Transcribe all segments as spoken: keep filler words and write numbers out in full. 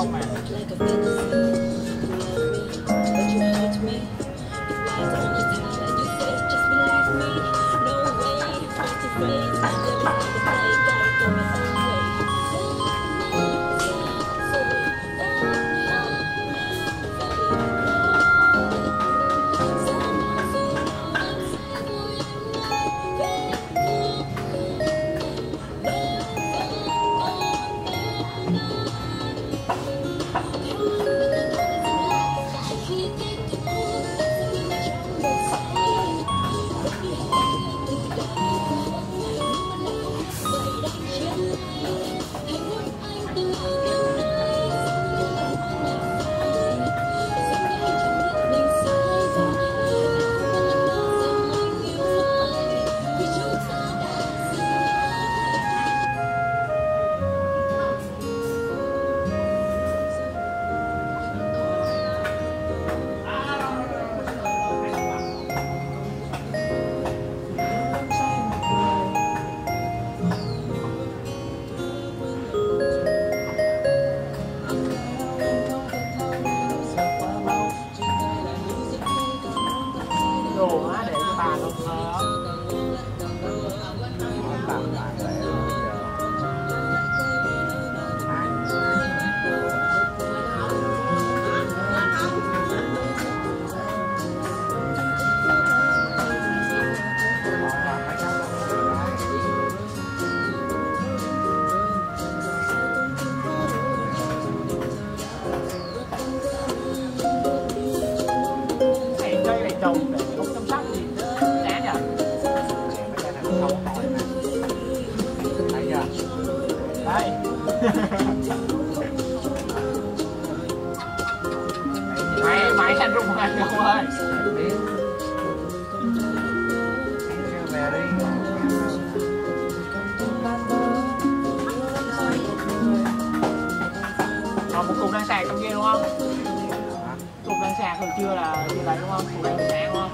không mà. mày mày anh rung anh không ơi. Còn một cục đang sạc trong kia đúng không? Cục đang sạc hồi trưa là như vậy đúng không? Cục đang sạc đúng không?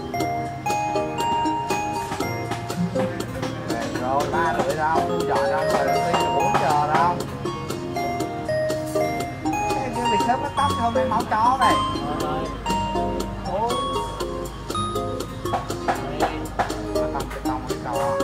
Rồi ba rưỡi đâu, giờ đâu rồi đi là bốn giờ đâu. Cái việc sớm nó tóc thôi mấy máu chó này. Rồi rồi. Nó tông cái tông cái to.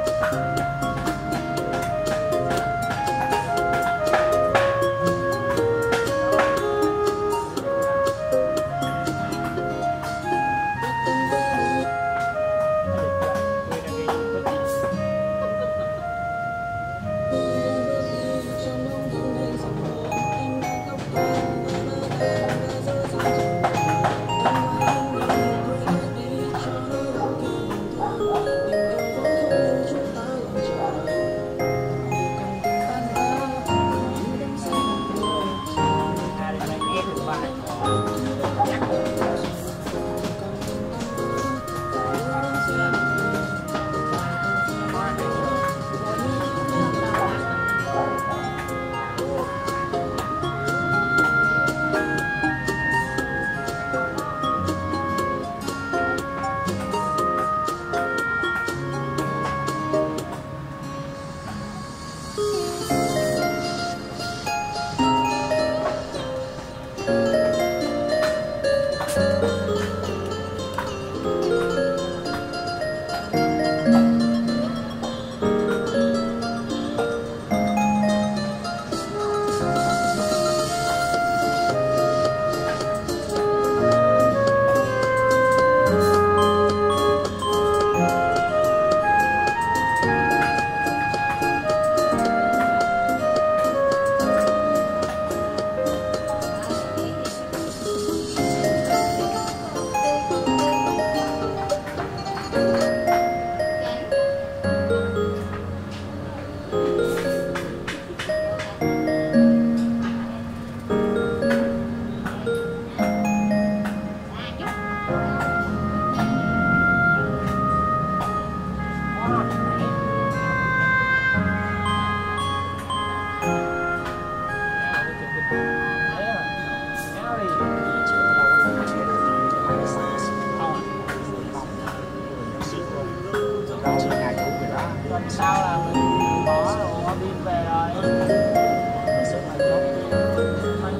Sao là mình bỏ đồ pin về rồi. Thật sự là chốt.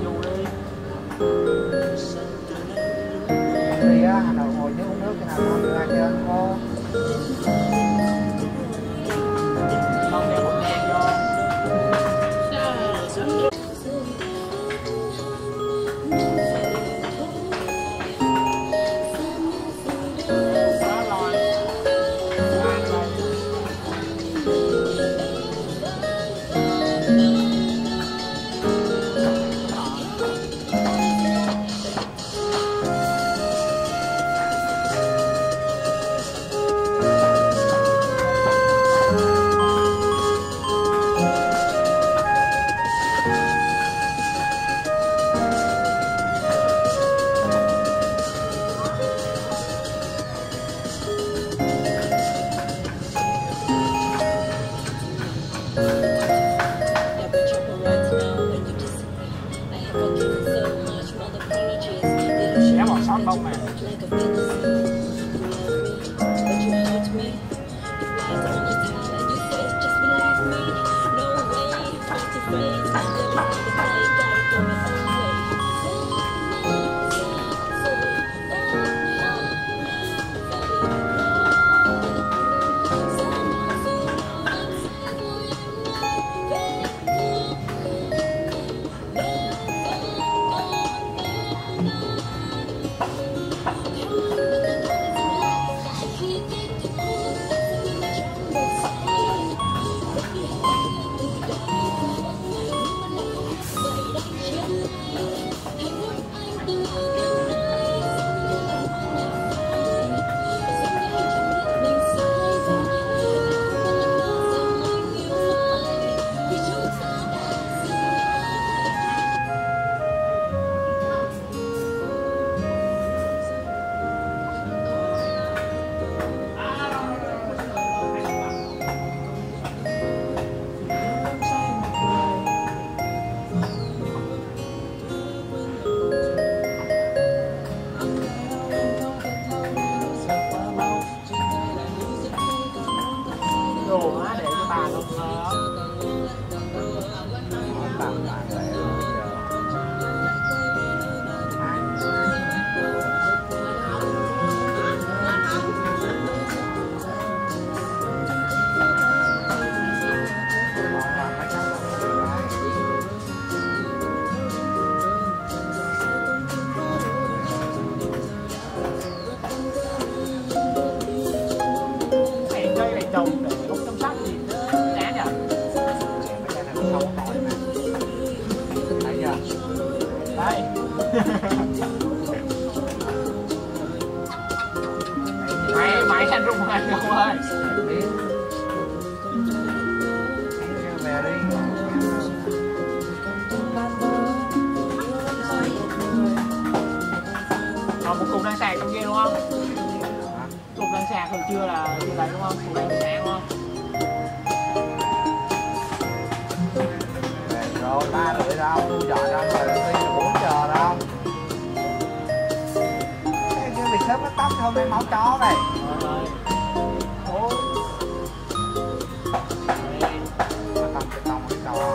ăn ngon. Không đeo khẩu trang vô. Xé bọt sót bông nè. Đồ á để cho bà luôn đó. Tặng bạn bè bây giờ. Hẹn cây này trồng để không chăm sóc gì giá nhờ. Bây giờ này nó không nổi mà. Thấy chưa? Đây. mày mày xanh rung mày không ơi. Biết. Về đi. Còn một cục đang sạc trong kia đúng không? Cục đang sạc hồi trưa là như vậy đúng không? Cục đang sạc đúng không? Về rồi ba rưỡi đâu, tôi dọn ra rồi đi là bốn giờ đâu. Cái việc sớm nó tóc thôi mấy máu chó này. Rồi. Ôi. Nó tông cái tông cái chó.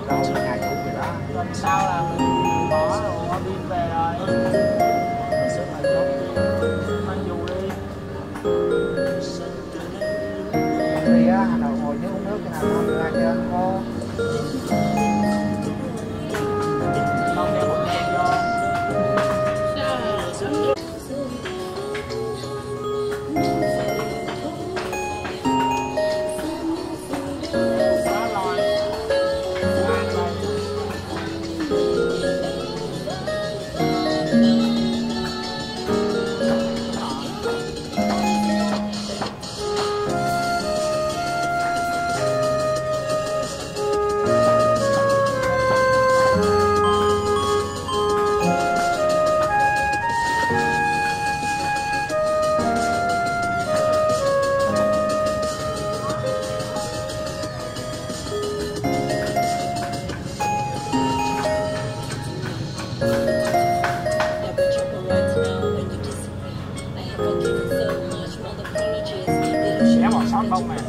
đầu nhà chủ vậy đó. Lần sau là mình bỏ rồi qua pin về rồi. Mang dù đi. Đi á, đầu ngồi dưới uống nước cái nào không ra cho cô. Không đeo một đèn vô. Xé bò sót bông nè.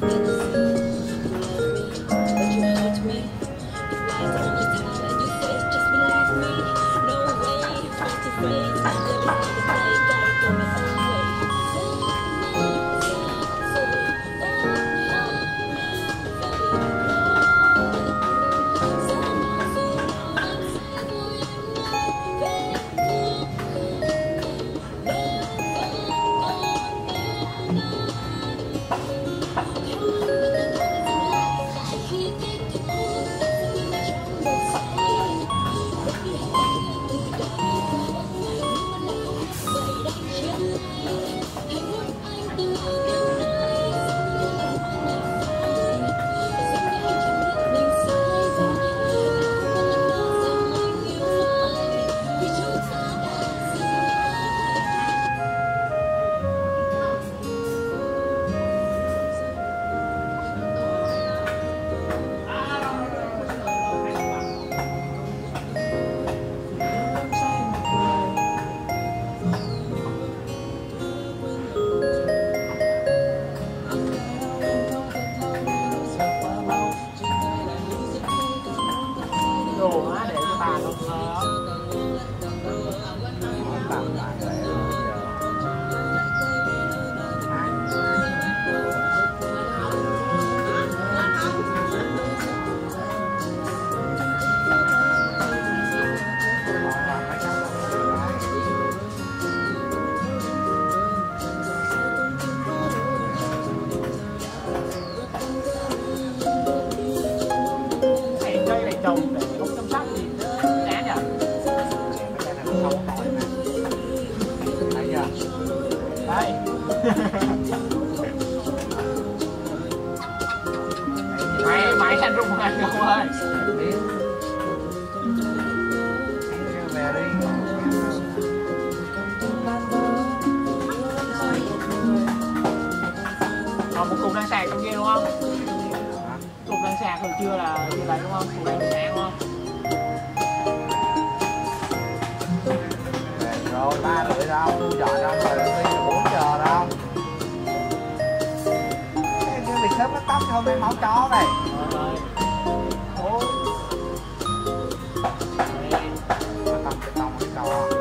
Đồ á để cho bà không ngờ. Làm lại vậy Này cây này trồng để không chăm sóc gì chán nhỉ. cái này nó không nổi nè. Thấy chưa? Đây. mày mày xanh rung anh không ơi. Biết. Về đi. Còn một cục đang sạc trong kia đúng không? Cục đang sạc hồi trưa là như vậy đúng không? Cục đang sáng đúng không? Rồi ba rưỡi đâu, giờ đâu rồi đi là bốn giờ đâu. Cái cái việc sớm nó tóc không em máu chó này. Rồi rồi. Ủa. Nó tông cái tông cái cò.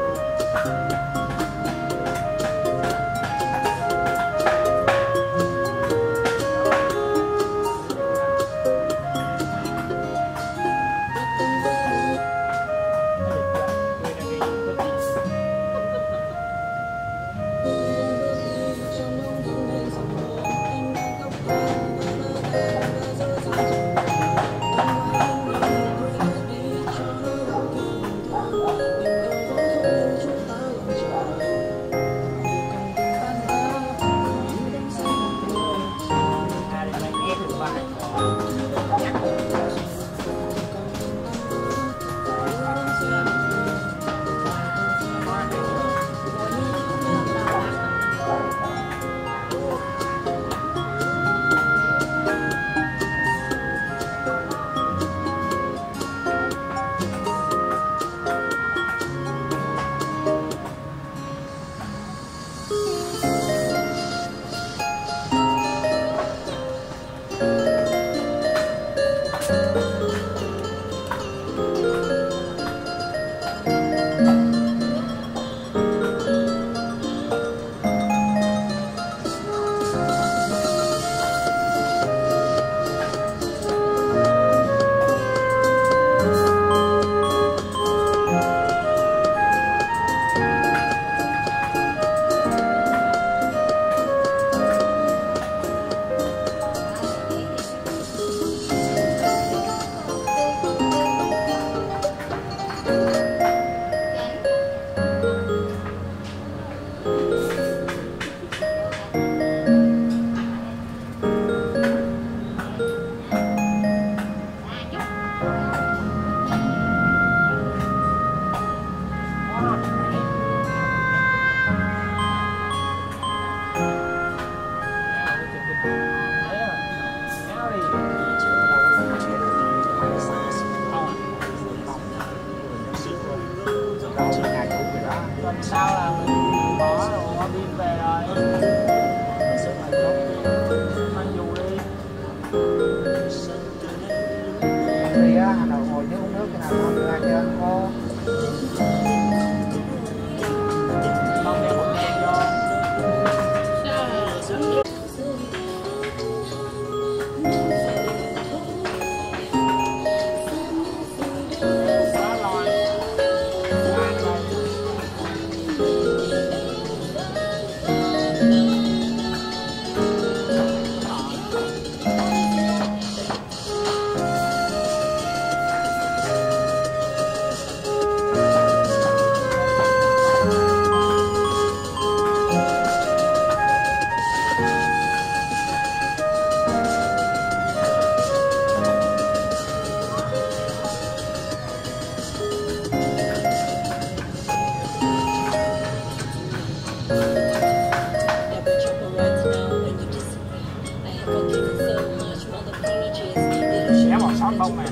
lót bông mà.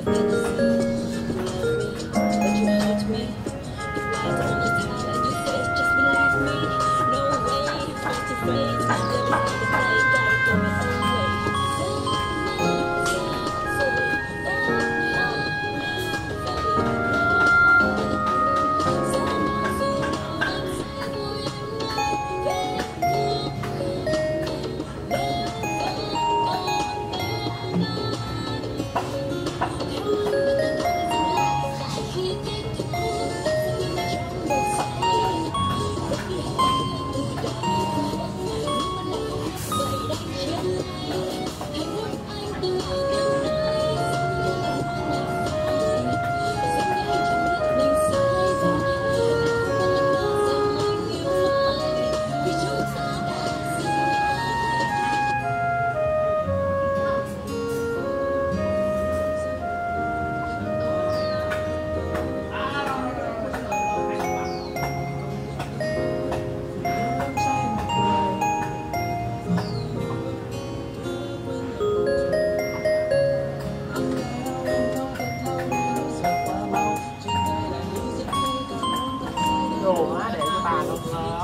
Đồ á, để cho bà luôn đó.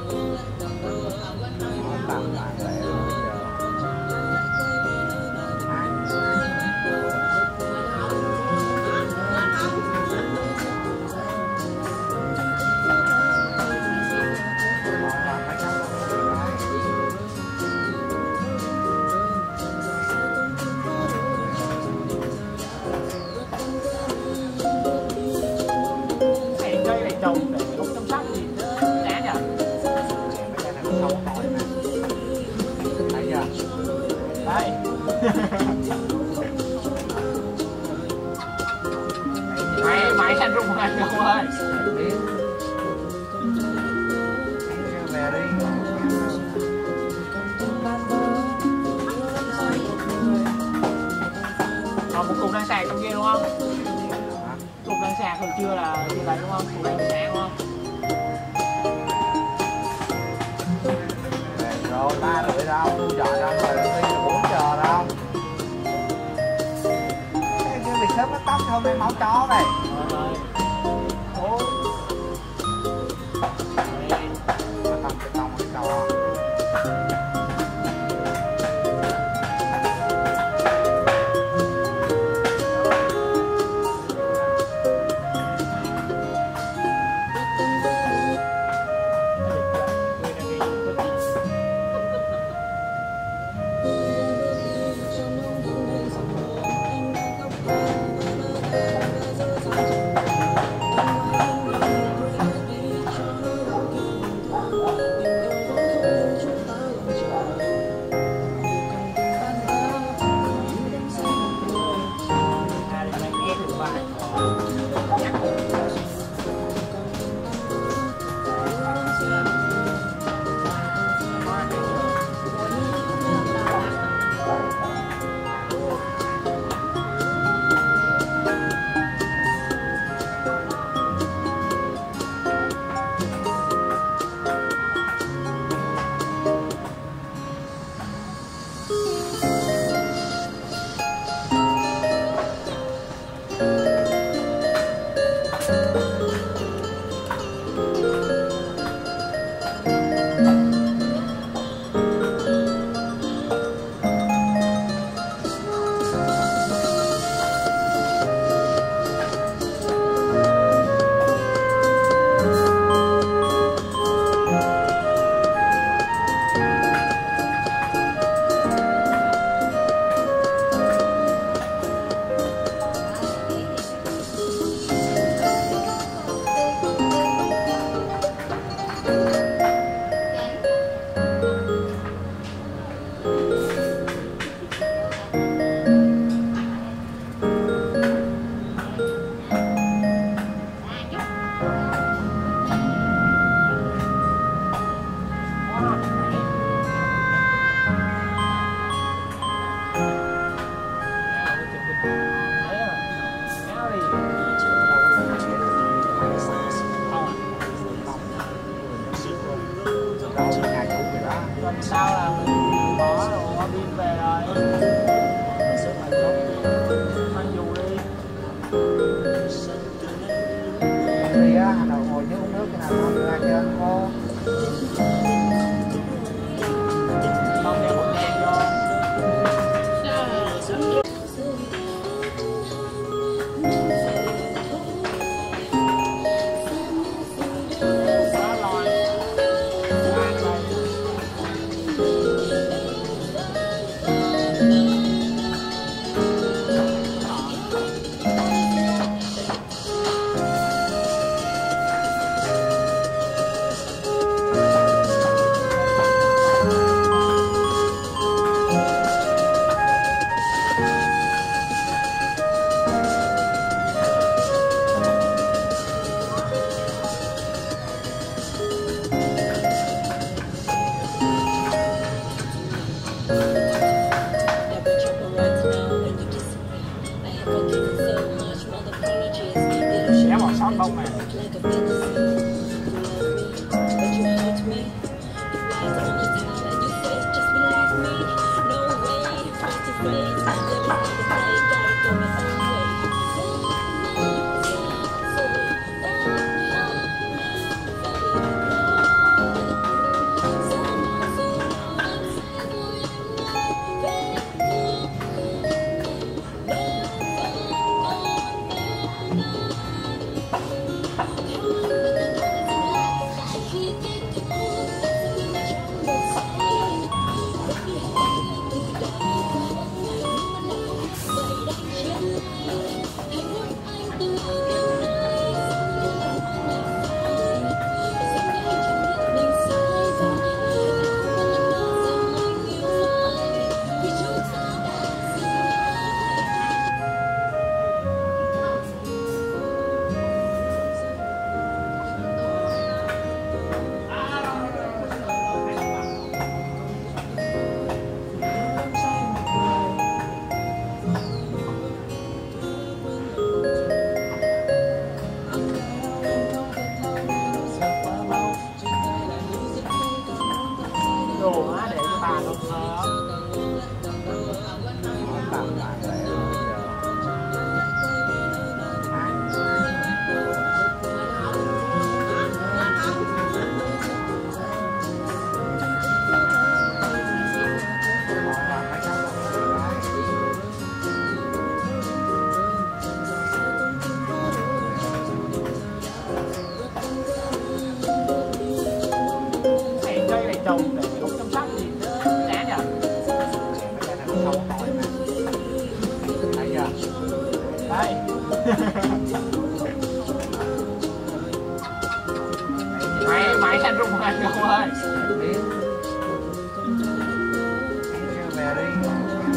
Bạn bạn lại Này cây này trồng để không chăm sóc gì giá nhỉ? mấy cái này nó không nổi mà. Thấy chưa? Đây. Mày mày anh rung anh không ơi. Biết. Về đi. Còn một cục đang sạc trong kia đúng không? Hả? Cục đang sạc hồi trưa là như vậy đúng không? Cục đang sạc đúng không? Về rồi ba rưỡi đâu, tôi chọn đâu rồi đi là bốn giờ đâu. Cái việc sớm nó tóc thôi mấy máu chó này. Rồi rồi. Ủa? Nó tông cái tông cái đầu. Thank you. Kéo bỏ sót bông này. Đồ á để cho bà luôn đó. Làm lại để Hẹn cây này trồng để không chăm sóc gì giá nhờ. cái này nó không nổi nè. Thấy chưa? Đây. mày mày thành rung anh không ơi. Biết. Về đi.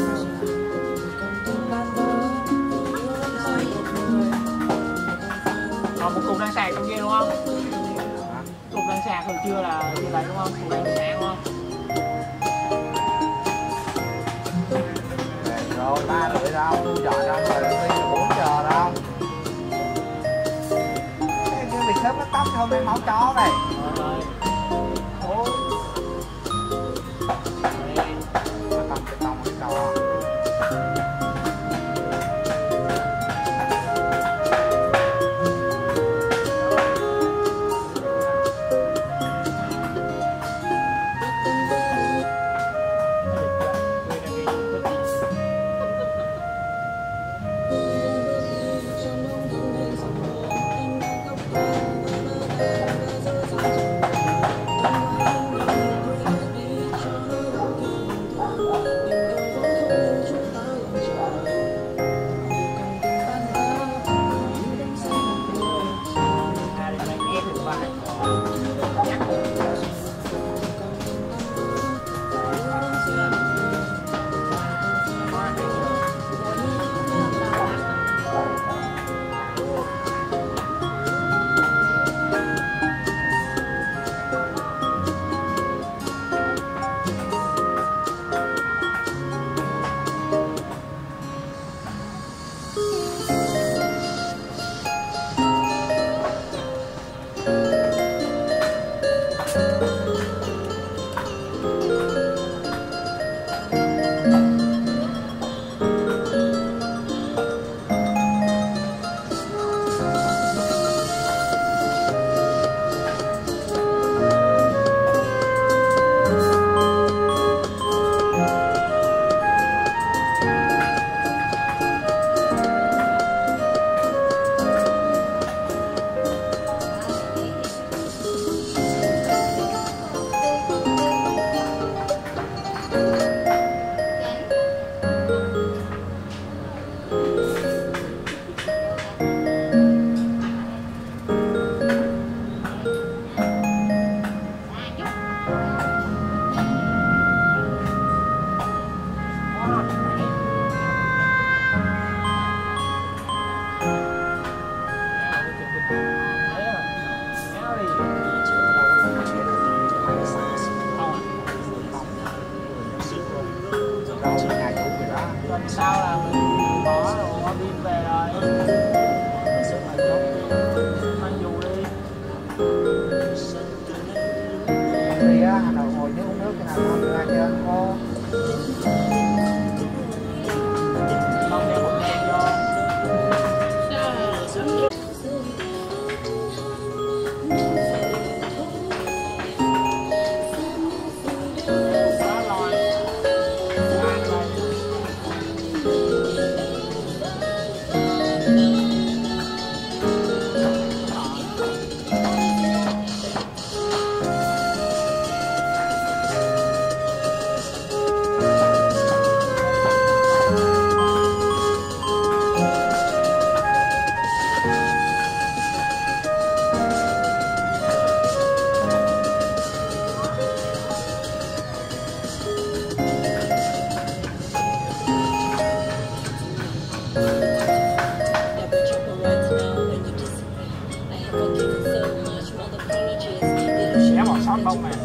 Còn một cục đang sạc trong kia đúng không? Cục đang sạc hồi trưa là như vậy đúng không? Cục đang sạc đúng không? Rồi ba rưỡi đâu, chọn đâu rồi đi là bốn giờ đâu. Cái việc sớm nó tóc không em máu chó này. Rồi. Ôi. Nó tông cái tông cái cò. Sao là mình bỏ rồi bông mà.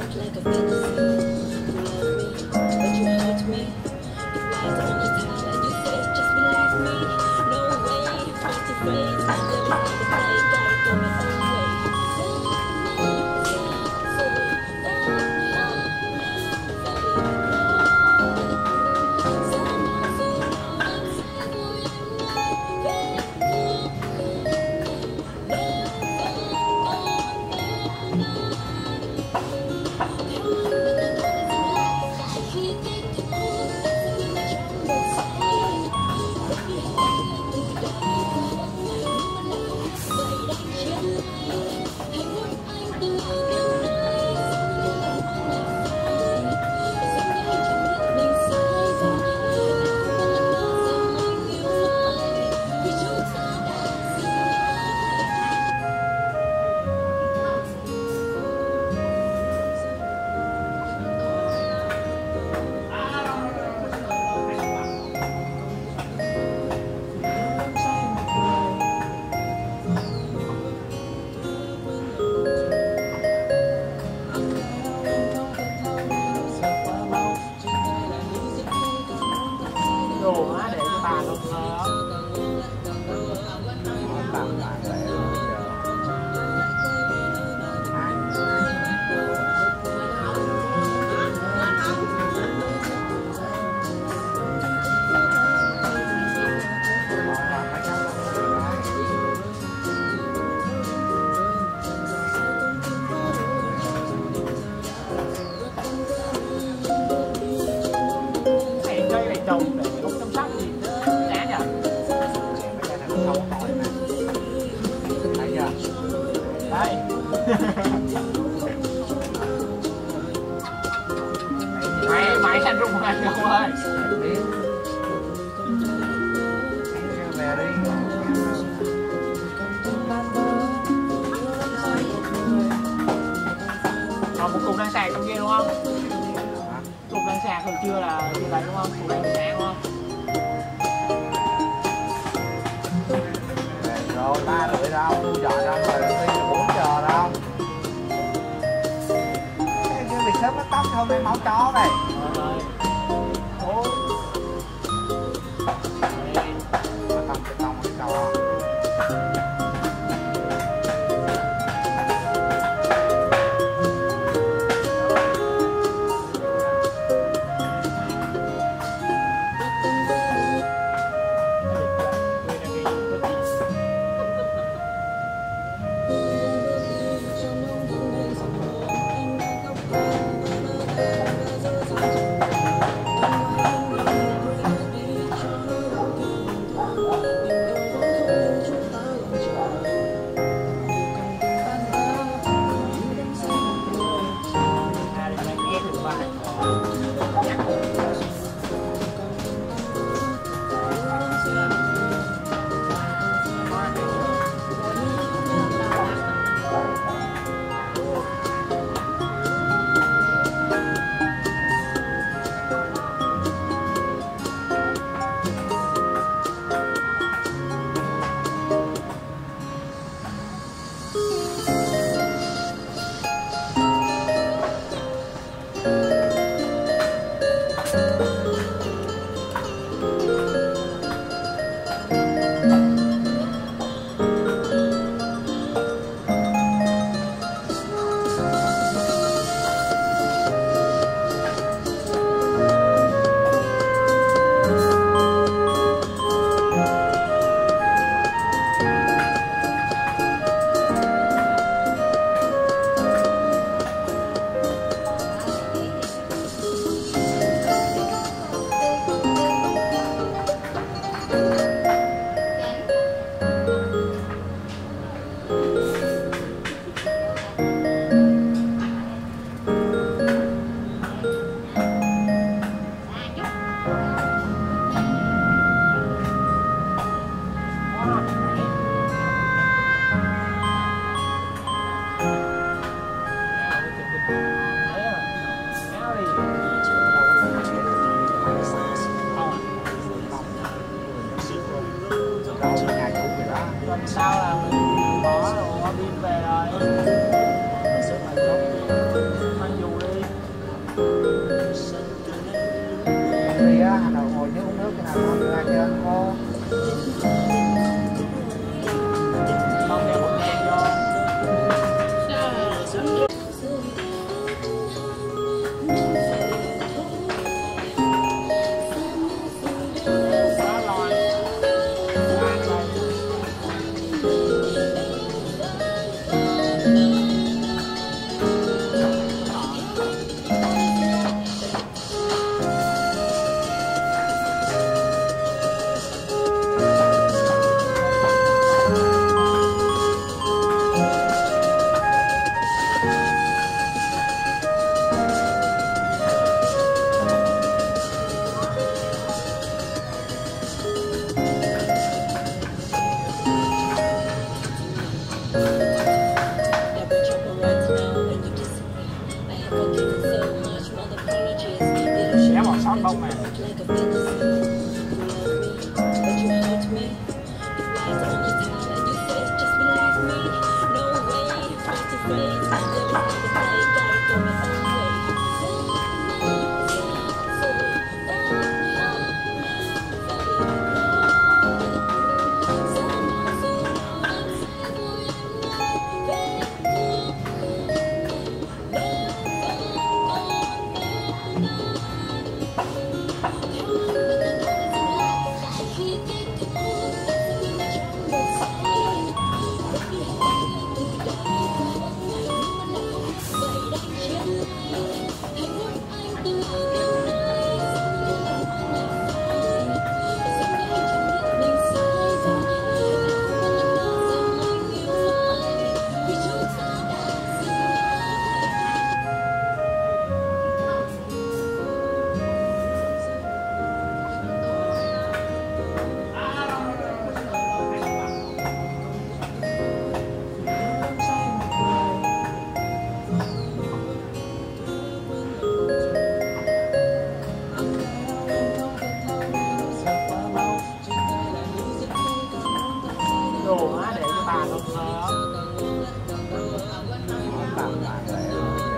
Đồ má để cho bà luôn đó. Làm lại vậy Này cây này trồng để không chăm sóc gì giá nhở. mấy cái này nó không có nổi mà. Thấy chưa? Đây. mày mày thành rung anh không ơi. Biết. Anh về đi. Còn một cục đang sạc trong kia đúng không? Hả? Cục đang sạc hồi trưa là như vậy đúng không? Cục đang sạc đúng không? Về rồi ba rưỡi đâu, giờ đâu rồi đi là bốn giờ đâu. Cái cái việc sớm nó tóc hôm nay máu chó này. Rồi rồi. Ủa. Đây. Nó tông cái tông cái cầu không? Hãy subscribe cho kênh Ghiền Mì Gõ để không bỏ lỡ những video hấp dẫn. đồ á, để cho bà không đó. Làm lại vậy giờ.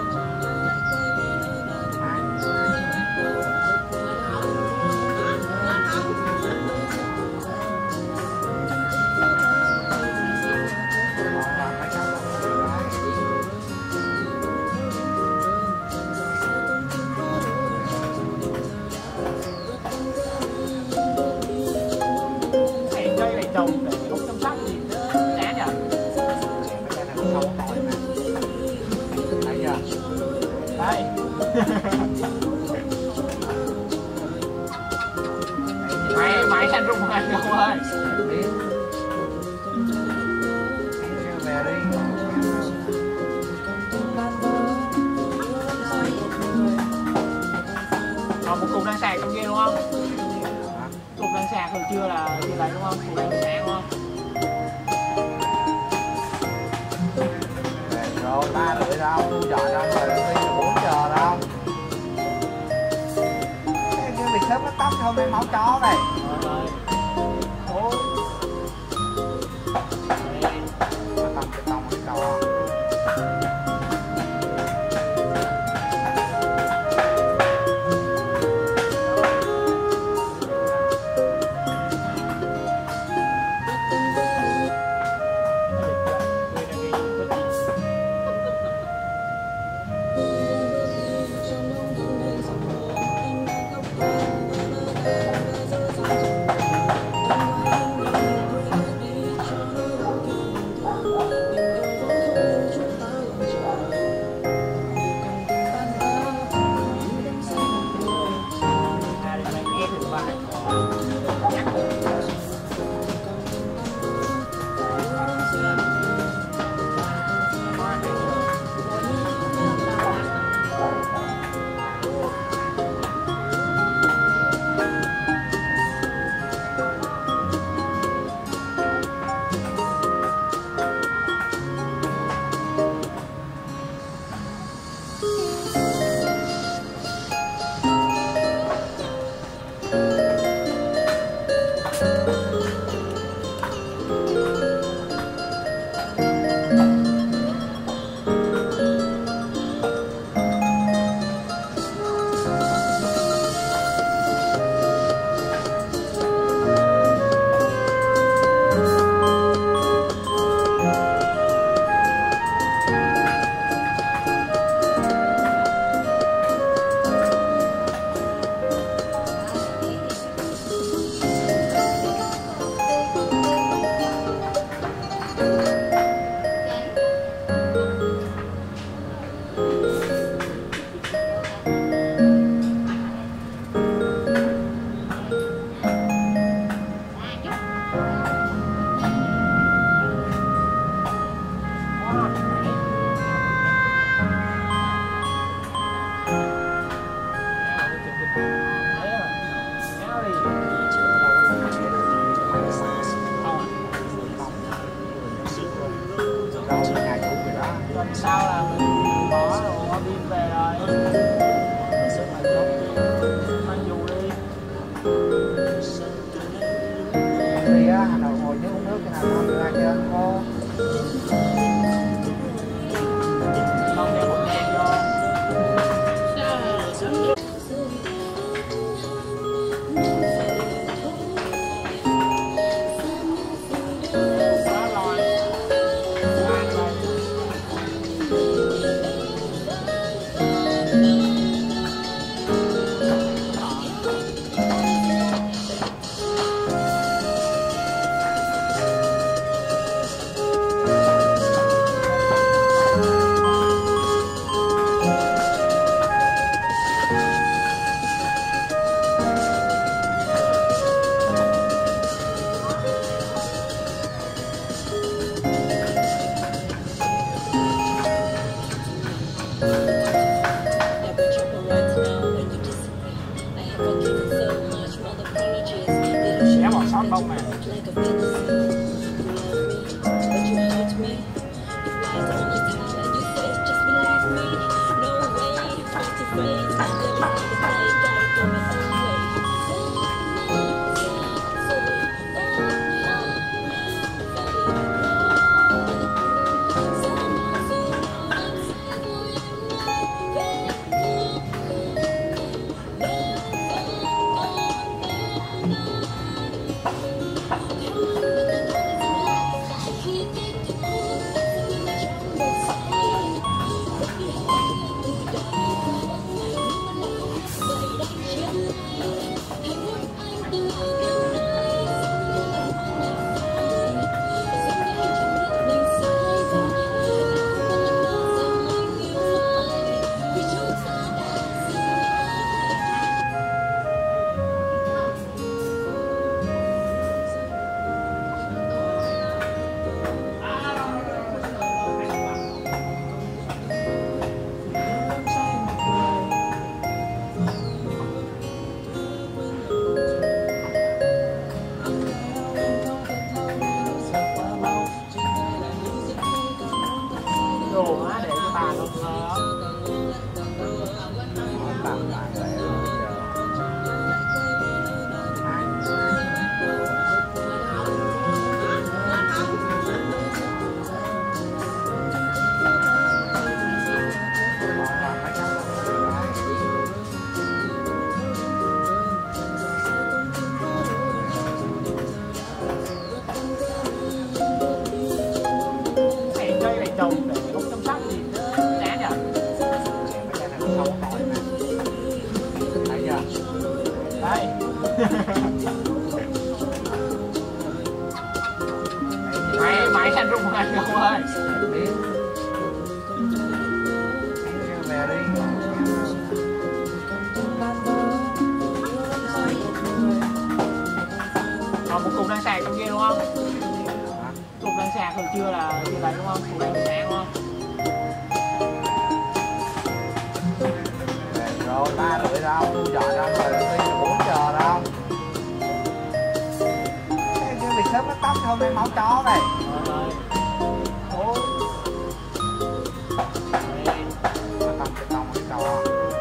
Hẹn cây này trồng để không chăm sóc gì nữa, chán nhỉ? Thấy chưa? Đây. Mày mày anh rung anh không ơi. Biết. Về đi. Còn một cục đang sạc trong kia đúng không? Cục đang sạc hồi trưa là như vậy đúng không? Cục đang sáng đúng không? Về rồi ba rưỡi đâu, giờ đâu rồi đi là bốn giờ đâu. Cái việc sớm nó tóc không em máu chó này. Rồi rồi. Ôi. Đây. Tông cái tông cái cò. À, để mày nghe thử bài. Nhắc. Tuần sau là mình bỏ đồ pin về rồi. Mang dù đi. Đi á, Hà Nội ngồi nhớ uống nước cái nào không ra cho cô. Không đeo khẩu trang vô. Xé bỏ sót bông này. không ơi. Biết. Về đi. Còn một cục đang sạc trong kia đúng không? Cục đang sạc hồi trưa là như vậy đúng không? Cục đang sáng đúng không? Rồi ba rưỡi đâu, chọn đâu rồi đi bốn giờ đâu. Cái việc sớm nó tóc không em máu chó này. Rồi. Ôi. Tông cái tông cái cầu.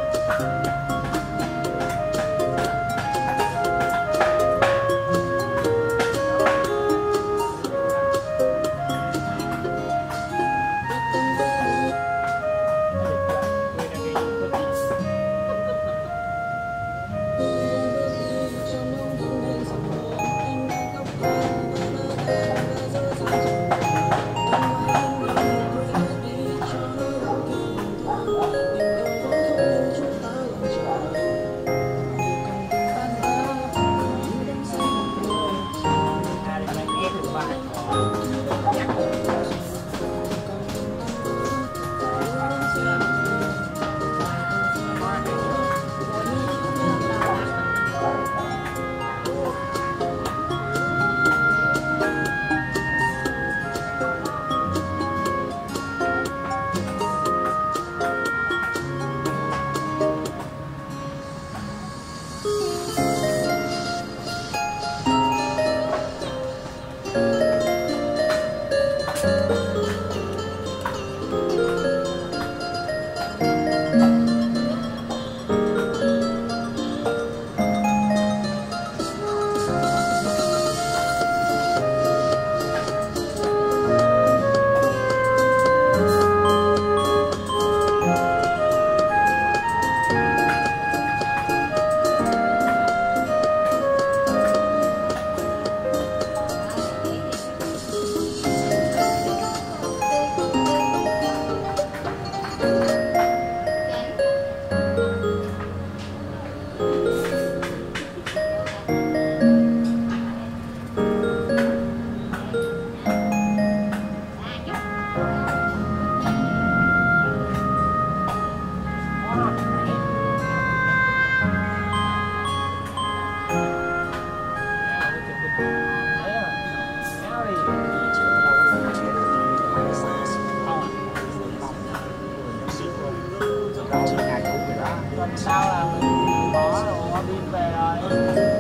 Sao là mình bỏ đồ pin về rồi.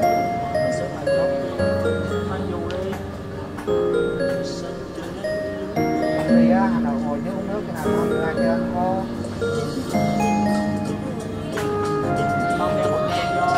Mang dù đi. Đi á, hành đầu ngồi dưới uống nước cái nào không ra cho khô. Không đeo một đèn vô.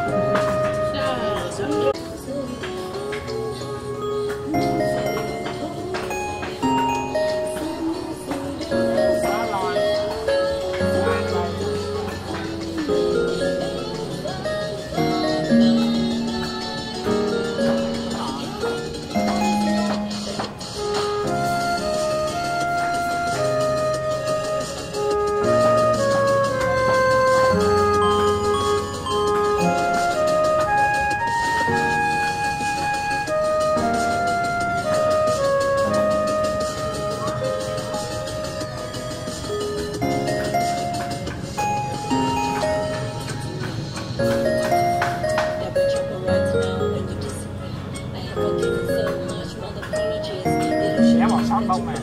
Xé bọt sót bông mà.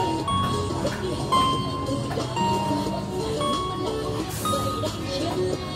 We'll be right back.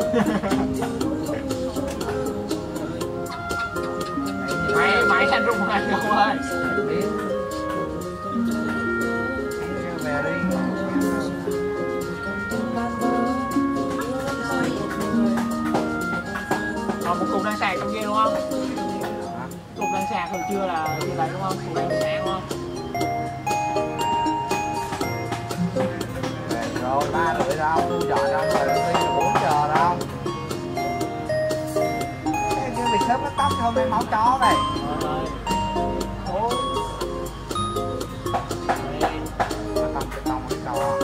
mày mày anh rung mày không ơi. Biết. Về đi. Còn một cục đang sạc trong kia đúng không? Cục đang sạc hồi trưa là như vậy đúng không? Cục đang sạc đúng không? Về rồi ba rưỡi đâu, chợ đâu rồi đi là bốn giờ đâu. Cái cái việc sớm nó tóc không em máu chó này. Rồi rồi. Nó tông cái tông cái cầu.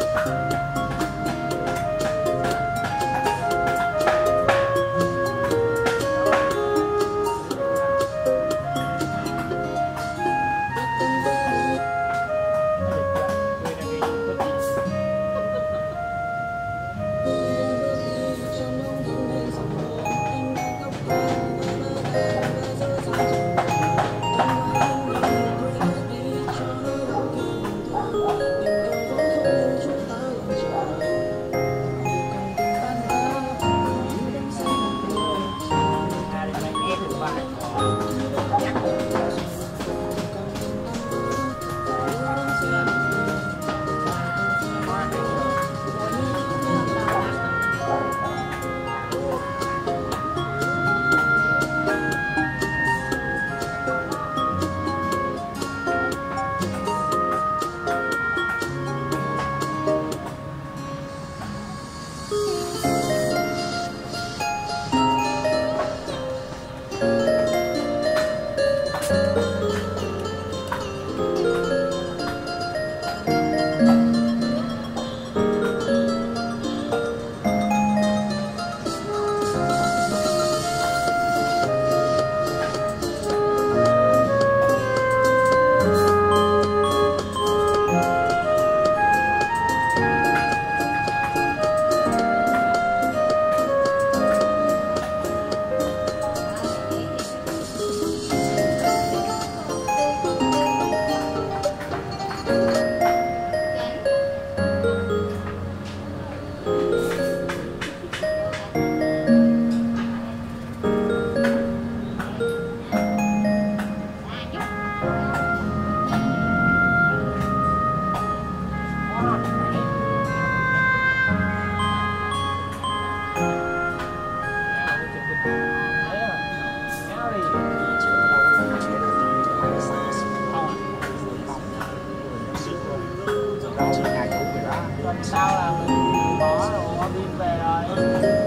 Sao là mình bỏ rồi qua pin về rồi.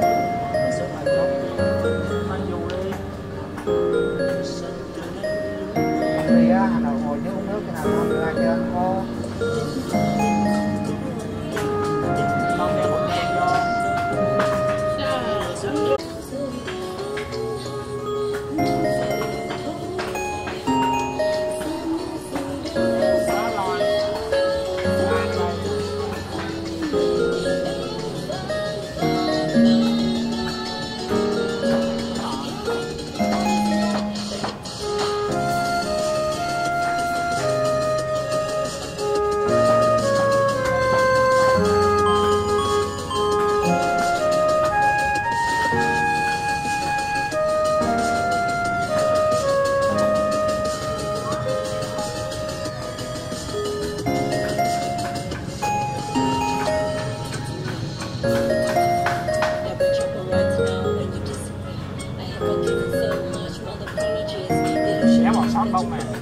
Mang dù đi. Đi á, Hà Nội ngồi dưới uống nước cái nào không ra cho anh cô. Không đeo một đèn vô. Xé bọt sót bông nè.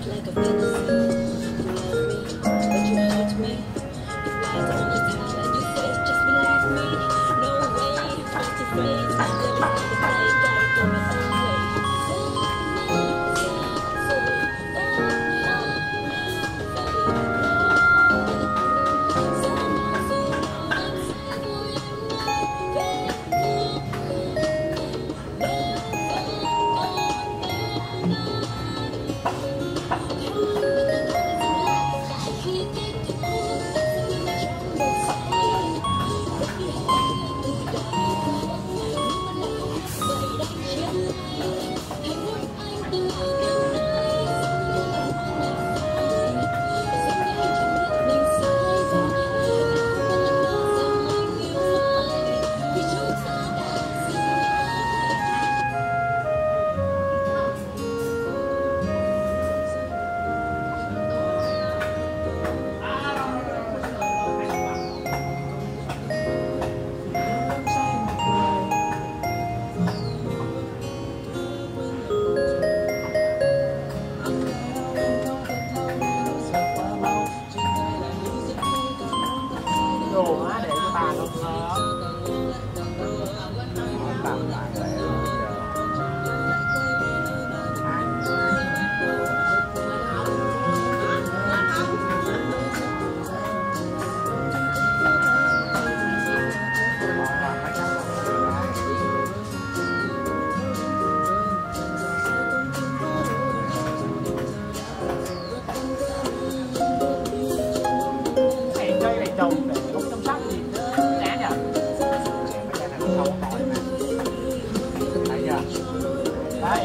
không nổi mà. Thấy chưa? Đây.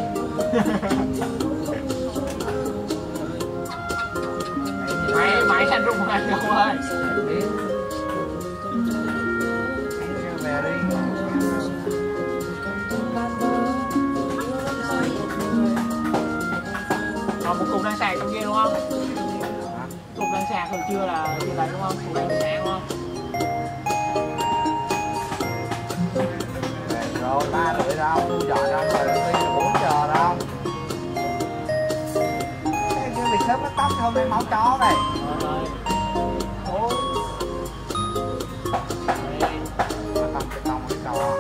Mày mày thành rung anh không ơi. Biết. Về đi. Còn một cục đang sạc trong kia đúng không? Hả? Cục đang sạc hồi trưa là như vậy đúng không? Cục đang sáng đúng không? Về rồi ba rưỡi đâu, giờ đâu rồi đi bốn giờ đâu. Cái việc sớm nó tóc không em máu chó này. Rồi rồi. Ủa? Tông cái tông cái trò.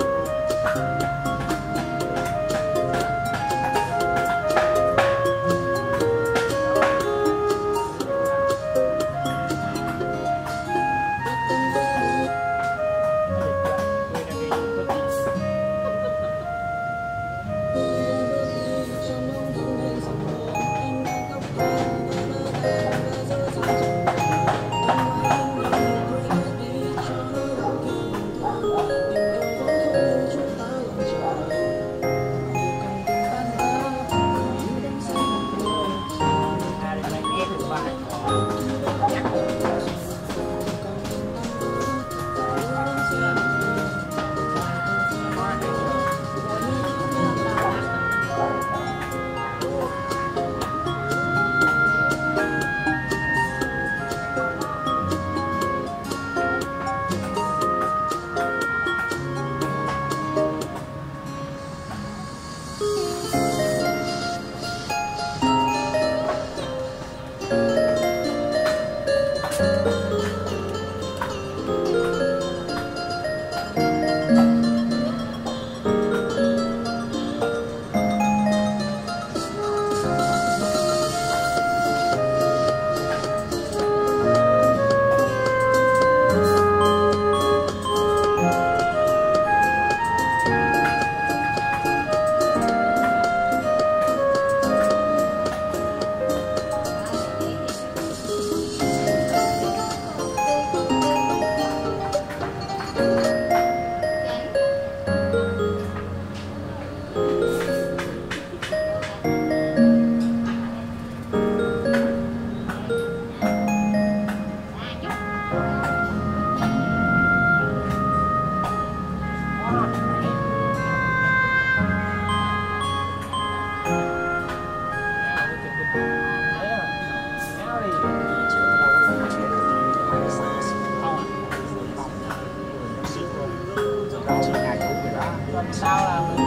Sao là mình